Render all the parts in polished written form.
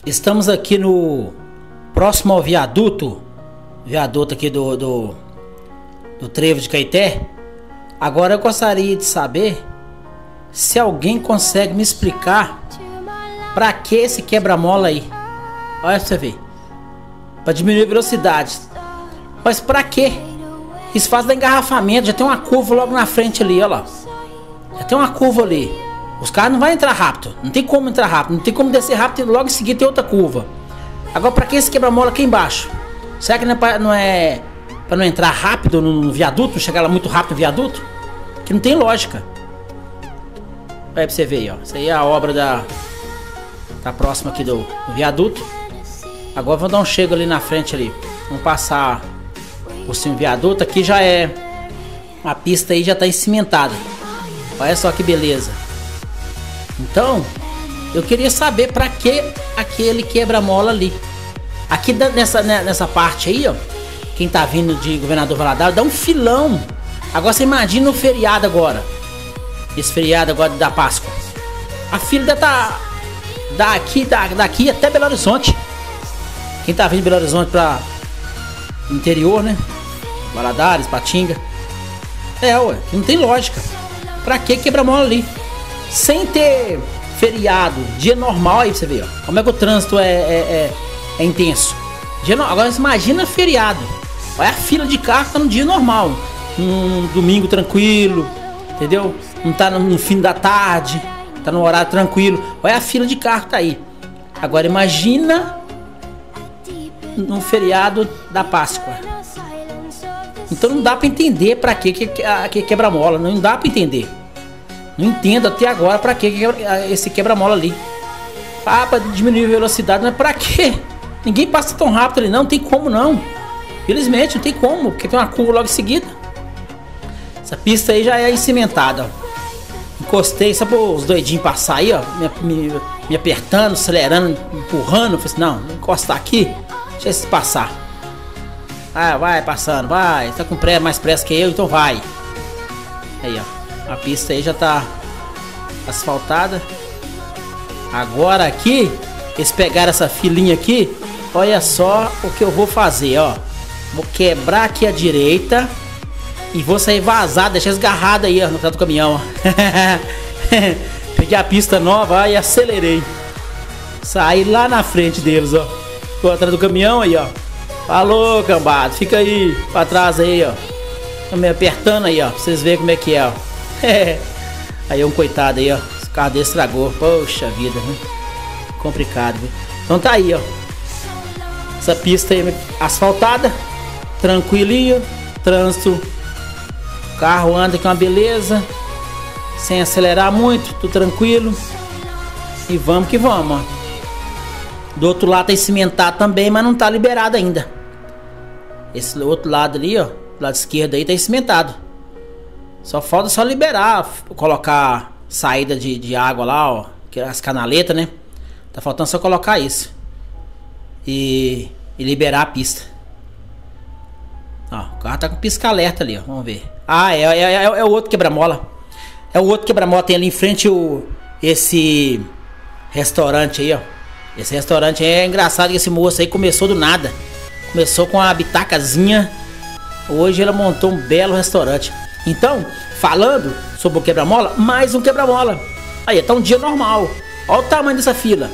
Estamos aqui no próximo ao viaduto. Viaduto aqui do Trevo de Caeté. Agora eu gostaria de saber se alguém consegue me explicar pra que esse quebra-mola aí. Olha pra você ver. Pra diminuir a velocidade. Mas pra quê? Isso faz da engarrafamento. Já tem uma curva logo na frente ali, olha lá. Já tem uma curva ali. Os carros não vão entrar rápido. Não tem como entrar rápido. Não tem como descer rápido e logo em seguida tem outra curva. Agora pra que esse quebra-mola aqui embaixo? Será que não é pra não entrar rápido no viaduto? Não chegar lá muito rápido no viaduto? Que não tem lógica. Vai pra você ver aí, ó. Isso aí é a obra tá próxima aqui do viaduto. Agora vamos dar um chego ali na frente ali. Vamos passar por cima do viaduto. Aqui já é a pista aí, já tá cimentada. Olha só que beleza. Então, eu queria saber pra que aquele quebra-mola ali. Aqui nessa parte aí, ó. Quem tá vindo de Governador Valadares, dá um filão. Agora você imagina o feriado agora. Esse feriado agora da Páscoa. A fila deve tá daqui até Belo Horizonte. Quem tá vindo de Belo Horizonte pra interior, né? Valadares, Patinga. Ué, não tem lógica. Pra que quebra-mola ali? Sem ter feriado, dia normal, aí você vê, ó, como é que o trânsito é intenso. Agora você imagina feriado. Olha a fila de carro, tá no dia normal. Um domingo tranquilo, entendeu? Não tá no fim da tarde, tá no horário tranquilo. Olha a fila de carro que tá aí. Agora imagina no feriado da Páscoa. Então não dá pra entender pra que quebra-mola. Não dá pra entender. Não entendo até agora pra que esse quebra-mola ali. Pra diminuir a velocidade, mas pra quê? Ninguém passa tão rápido ali, não tem como não. Felizmente não tem como, porque tem uma curva logo em seguida. Essa pista aí já é cimentada, ó. Encostei só para os doidinhos passar aí, ó. Me apertando, acelerando, empurrando. Falei assim, não, vou encostar aqui. Deixa eles passar. Ah, vai passando, vai. Tá com mais pressa que eu, então vai. Aí, ó. A pista aí já tá asfaltada. Agora aqui, eles pegaram essa filinha aqui. Olha só o que eu vou fazer, ó. Vou quebrar aqui a direita e vou sair vazado, deixar esgarrado aí, ó, no canto do caminhão, ó. Peguei a pista nova, ó, e acelerei. Saí lá na frente deles, ó. Ficou atrás do caminhão aí, ó. Falou, cambado, fica aí pra trás aí, ó. Tô me apertando aí, ó, pra vocês verem como é que é, ó. Aí um coitado aí, ó. Esse carro dele estragou. Poxa vida, né? Complicado, viu? Então tá aí, ó. Essa pista aí asfaltada, tranquilinho, trânsito. O carro anda com uma beleza, sem acelerar muito, tudo tranquilo. E vamos que vamos, ó. Do outro lado tá cimentado também, mas não tá liberado ainda. Esse outro lado ali, ó, do lado esquerdo aí tá cimentado. Só falta liberar, colocar saída de água lá, ó, que é as canaletas, né? Tá faltando só colocar isso. E liberar a pista. Ó, o carro tá com pisca-alerta ali, ó. Vamos ver. Ah, é o outro quebra-mola. É o outro quebra-mola. Tem ali em frente esse restaurante aí, ó. Esse restaurante aí é engraçado que esse moço aí começou do nada. Começou com a bitacazinha. Hoje ela montou um belo restaurante. Então, falando sobre o quebra-mola, mais um quebra-mola. Aí, tá um dia normal. Olha o tamanho dessa fila.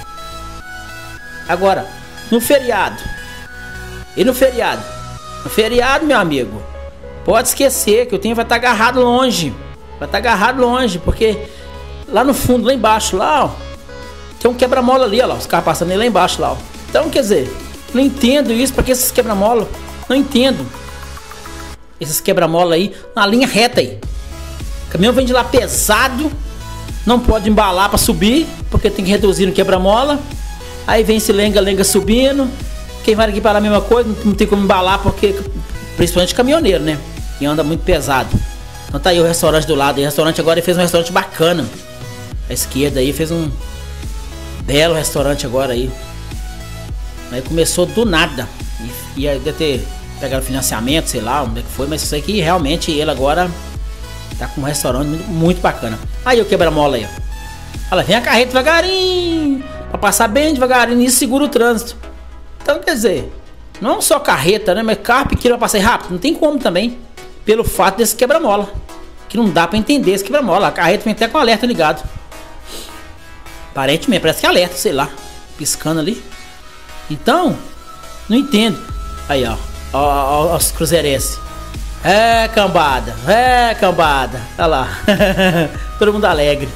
Agora, no feriado. E no feriado? No feriado, meu amigo, pode esquecer que o trem vai estar agarrado longe. Vai estar agarrado longe, porque lá no fundo, lá embaixo, lá, ó, tem um quebra-mola ali, ó lá. Os carros passando lá embaixo, lá, ó. Então, quer dizer, não entendo isso, pra que esses quebra-mola? Não entendo. Esses quebra-mola aí, na linha reta aí. O caminhão vem de lá pesado, não pode embalar para subir, porque tem que reduzir no quebra-mola. Aí vem esse lenga-lenga subindo. Quem vai aqui para a mesma coisa, não tem como embalar, porque principalmente caminhoneiro, né? Que anda muito pesado. Então tá aí o restaurante do lado. E o restaurante agora ele fez um restaurante bacana. À esquerda aí fez um belo restaurante agora aí. Aí começou do nada. E deve ter pegado financiamento, sei lá onde é que foi, mas eu sei que realmente ele agora tá com um restaurante muito bacana. Aí o quebra-mola aí, ó. Olha, vem a carreta devagarinho Pra passar bem devagarinho e segura o trânsito. Então, quer dizer, não só carreta, né? Mas carro pequeno pra passar rápido. Não tem como também. Pelo fato desse quebra-mola. Que não dá pra entender esse quebra-mola. A carreta vem até com o alerta ligado. Aparentemente, parece que é alerta, sei lá. Piscando ali. Então, não entendo. Aí, ó os cruzeirenses. É, cambada. Olha lá. Todo mundo alegre.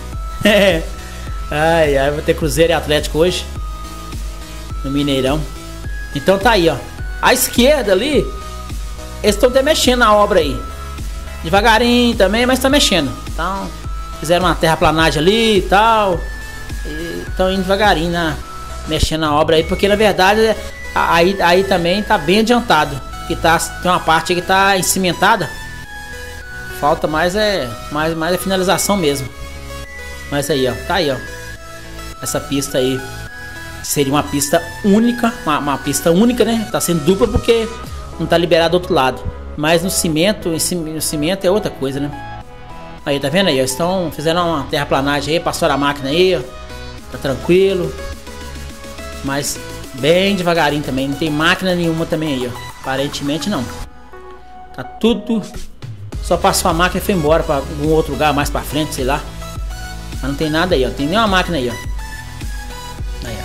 Ai, vai ter Cruzeiro e Atlético hoje. No Mineirão. Então tá aí, ó. A esquerda ali, eles estão até mexendo na obra aí. Devagarinho também, mas tá mexendo. Então, fizeram uma terraplanagem ali e tal. Estão indo devagarinho, né? Mexendo na obra aí, porque na verdade aí também tá bem adiantado. Que tem uma parte que tá encimentada. Falta mais a finalização mesmo. Mas aí, ó, tá aí, ó. Essa pista aí seria uma pista única, uma pista única, né? Tá sendo dupla porque não tá liberado do outro lado. Mas no cimento é outra coisa, né? Aí, tá vendo aí, ó? Fizeram uma terraplanagem aí, passaram a máquina aí, ó. Tá tranquilo. Mas bem devagarinho também, não tem máquina nenhuma também aí, ó. Aparentemente não. Tá tudo. Só passou a máquina e foi embora pra algum outro lugar mais pra frente, sei lá. Mas não tem nada aí, ó. Não tem nenhuma máquina aí, ó. Aí,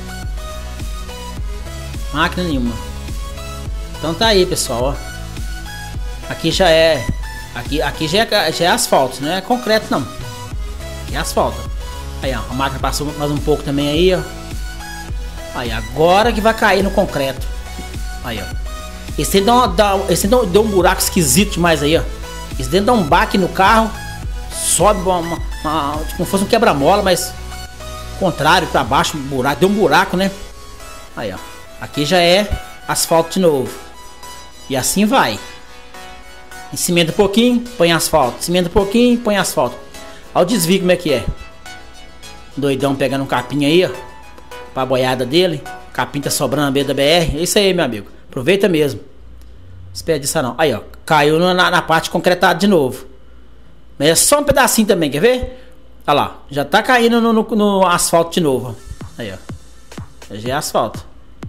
ó. Máquina nenhuma. Então tá aí, pessoal, ó. Aqui já é. Aqui já é asfalto, não é concreto não. Aqui é asfalto. Aí, ó. A máquina passou mais um pouco também aí, ó. Aí, agora que vai cair no concreto. Aí, ó. Esse deu um buraco esquisito demais aí, ó. Esse dentro dá um baque no carro. Sobe tipo como fosse um quebra-mola, mas contrário, pra baixo, buraco. Deu um buraco, né? Aí, ó. Aqui já é asfalto de novo. E assim vai. Cimenta um pouquinho, põe asfalto. Cimenta um pouquinho, põe asfalto. Olha o desvio como é que é. Doidão pegando um capim aí, ó. Pra boiada dele. O capim tá sobrando na beira da BR. É isso aí, meu amigo. Aproveita mesmo. Desperdiça não. Aí, ó. Caiu na parte concretada de novo. Mas é só um pedacinho também, quer ver? Olha lá. Já tá caindo no asfalto de novo. Aí, ó. Já é asfalto.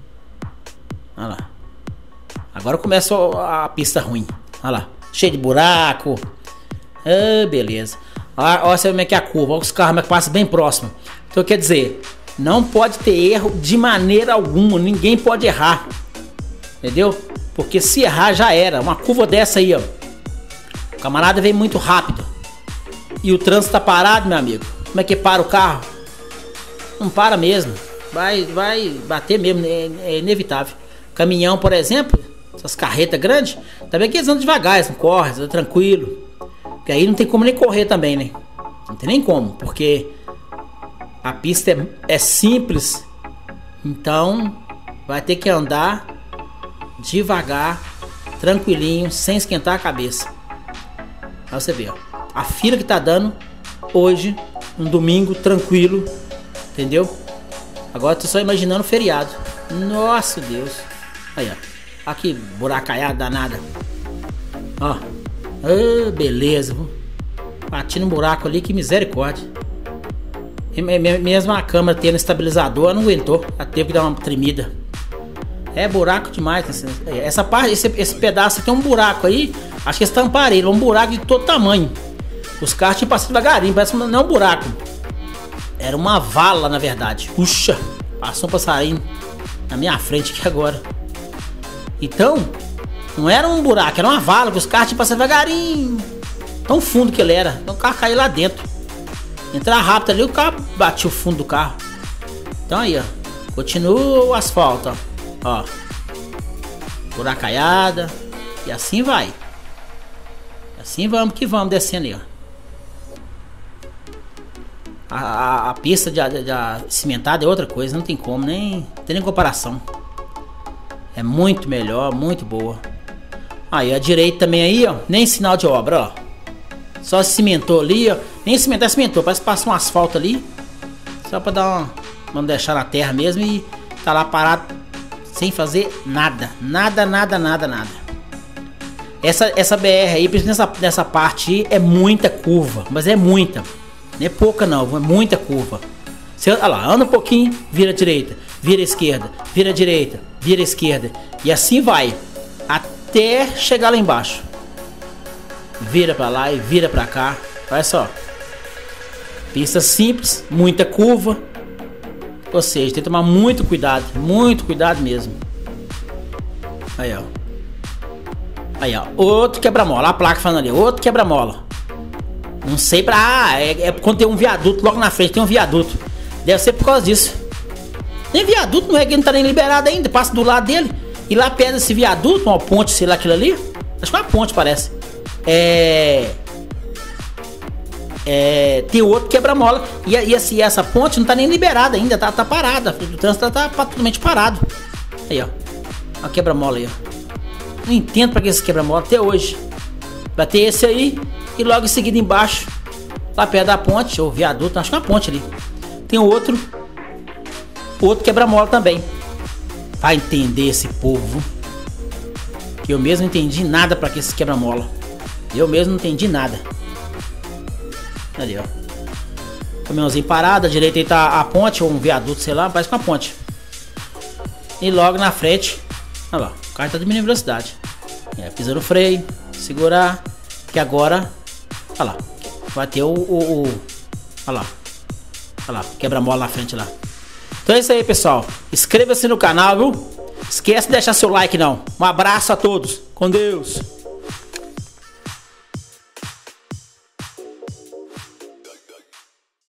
Olha lá. Agora começa a pista ruim. Olha lá. Cheio de buraco. Ah, beleza. Olha como é que é a curva. Olha os carros que passam bem próximo. Então quer dizer, não pode ter erro de maneira alguma. Ninguém pode errar. Entendeu? Porque se errar já era. Uma curva dessa aí, ó. O camarada vem muito rápido. E o trânsito tá parado, meu amigo. Como é que para o carro? Não para mesmo. Vai bater mesmo. É inevitável. Caminhão, por exemplo. Essas carretas grandes. Também que eles andam devagar. Eles não correm, eles andam tranquilo. Porque aí não tem como nem correr também, né? Não tem nem como. Porque a pista é simples. Então vai ter que andar devagar, tranquilinho, sem esquentar a cabeça. Pra você ver, ó. A fila que tá dando hoje, um domingo tranquilo, entendeu? Agora tô só imaginando o feriado. Nossa Deus. Aí, ó. Aqui, buracaiada danada. Ó. Ah, beleza. Bati no buraco ali, que misericórdia. E mesmo a câmera tendo estabilizador, não aguentou. Ela teve que dar uma tremida. É buraco demais. Essa parte, esse pedaço aqui é um buraco aí. Acho que eles tamparam ele. É um buraco de todo tamanho. Os carros tinham passado devagarinho. Parece que não é um buraco. Era uma vala, na verdade. Puxa, passou um passarinho na minha frente aqui agora. Então, não era um buraco, era uma vala que os carros tinham passado devagarinho. Tão fundo que ele era. Então o carro caiu lá dentro. Entrar rápido ali, o carro batia o fundo do carro. Então aí, ó. Continua o asfalto, ó. Ó, buracaiada. E assim vai. Assim vamos que vamos descendo aí, ó. A pista de cimentada é outra coisa. Não tem como, nem tem nem comparação. É muito melhor, muito boa. Aí a direita também aí, ó. Nem sinal de obra, ó. Só cimentou ali, ó. Nem cimentar, cimentou. Parece que passa um asfalto ali. Só pra dar uma... Vamos deixar na terra mesmo e tá lá parado sem fazer nada. Nada. Essa BR aí, nessa parte aí, é muita curva. Mas é muita. Não é pouca não, é muita curva. Você, olha lá, anda um pouquinho, vira direita, vira esquerda, vira direita, vira esquerda. E assim vai, até chegar lá embaixo. Vira pra lá e vira pra cá. Olha só. Pista simples, muita curva. Ou seja, tem que tomar muito cuidado mesmo. Aí, ó. Aí, ó. Outro quebra-mola. A placa falando ali. Outro quebra-mola. Não sei pra... é quando tem um viaduto logo na frente. Tem um viaduto. Deve ser por causa disso. Tem viaduto, não é que não tá nem liberado ainda. Passa do lado dele. E lá perto desse viaduto, uma ponte, sei lá, aquilo ali. Acho que é uma ponte, parece. Tem outro quebra-mola. E assim, essa ponte não tá nem liberada ainda. Tá parada. O trânsito tá totalmente parado. Aí, ó. Uma quebra-mola aí, ó. Não entendo pra que esse quebra-mola até hoje. Vai ter esse aí. E logo em seguida embaixo, lá perto da ponte, ou viaduto, acho que é uma ponte ali, tem outro quebra-mola também. Vai entender esse povo. Que eu mesmo não entendi nada pra que esse quebra-mola. Eu mesmo não entendi nada. Ali, ó. Caminhãozinho parado, à direita aí tá a ponte, ou um viaduto, sei lá, parece com a ponte. E logo na frente, olha lá, o carro tá diminuindo a velocidade. Pisa no freio, segurar, que agora, olha lá, vai ter olha lá, quebra-mola na frente lá. Então é isso aí, pessoal. Inscreva-se no canal, viu? Esquece de deixar seu like não. Um abraço a todos. Com Deus.